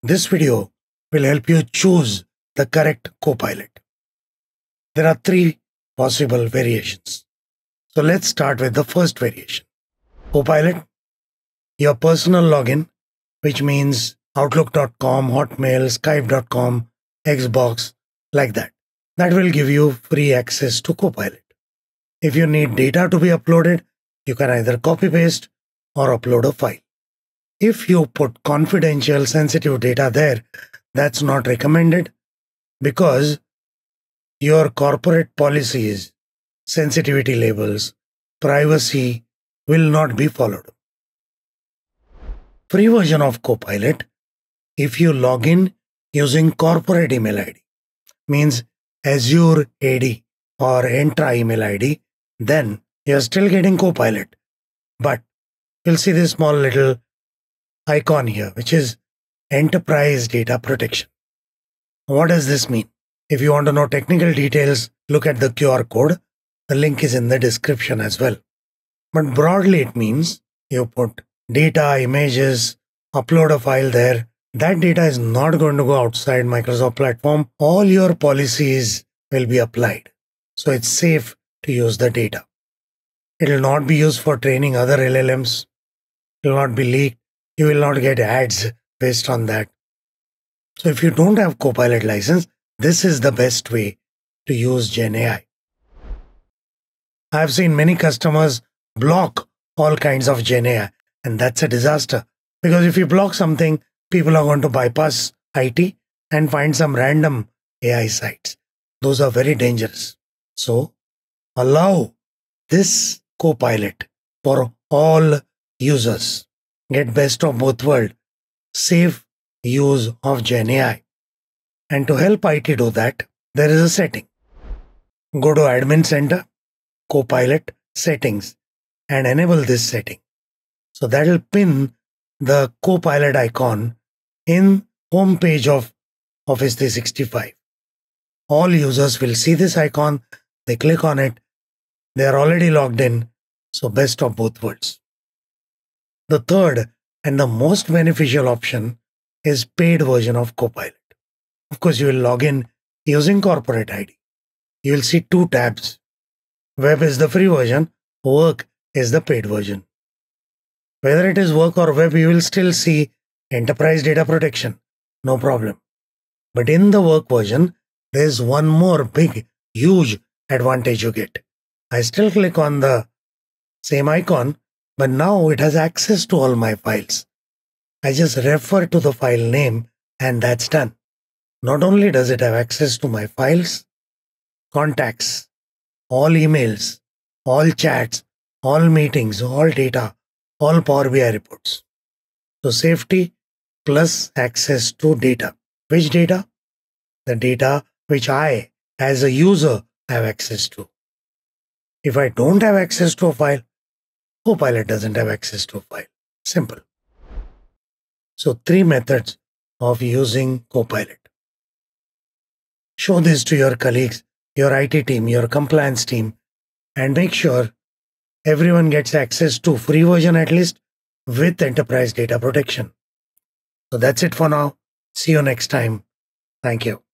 This video will help you choose the correct Copilot. There are three possible variations. So let's start with the first variation. Copilot, your personal login, which means Outlook.com, Hotmail, Skype.com, Xbox, like that. That will give you free access to Copilot. If you need data to be uploaded, you can either copy-paste or upload a file. If you put confidential, sensitive data there, that's not recommended because your corporate policies, sensitivity labels, privacy will not be followed. Free version of Copilot, if you log in using corporate email ID, means Azure AD or Entra email ID, then you're still getting Copilot. But you'll see this small little icon here, which is Enterprise Data Protection. What does this mean? If you want to know technical details, look at the QR code. The link is in the description as well. But broadly, it means you put data, images, upload a file there. That data is not going to go outside Microsoft platform. All your policies will be applied. So it's safe to use the data. It will not be used for training other LLMs. It will not be leaked. You will not get ads based on that. So if you don't have Copilot license, this is the best way to use GenAI. I have seen many customers block all kinds of GenAI, and that's a disaster. Because if you block something, people are going to bypass IT and find some random AI sites. Those are very dangerous. So allow this Copilot for all users. Get best of both worlds. Safe use of GenAI. And to help IT do that, there is a setting. Go to Admin Center, Copilot Settings, and enable this setting. So that will pin the Copilot icon in home page of Office 365. All users will see this icon. They click on it. They are already logged in. So best of both worlds. The third and the most beneficial option is paid version of Copilot. Of course, you will log in using corporate ID. You will see two tabs. Web is the free version. Work is the paid version. Whether it is work or web, you will still see Enterprise Data Protection. No problem. But in the work version, there is one more big, huge advantage you get. I still click on the same icon, but now it has access to all my files. I just refer to the file name and that's done. Not only does it have access to my files, contacts, all emails, all chats, all meetings, all data, all Power BI reports. So safety plus access to data. Which data? The data which I, as a user, have access to. If I don't have access to a file, Copilot doesn't have access to a file. Simple. So three methods of using Copilot. Show this to your colleagues, your IT team, your compliance team, and make sure everyone gets access to free version at least with Enterprise Data Protection. So that's it for now. See you next time. Thank you.